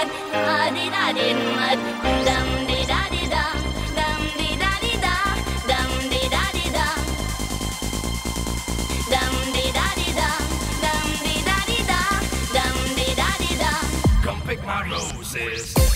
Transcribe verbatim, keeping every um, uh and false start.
mud, muddy daddy mud. Dum di daddy da, dum di daddy da, dum di daddy da, dum di daddy da, dum di daddy da, dum di daddy da. Come pick my roses.